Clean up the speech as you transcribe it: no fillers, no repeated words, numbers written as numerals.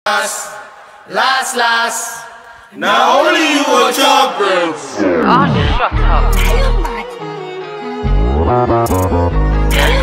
Last. Now only you go chop bread. Oh, shut up.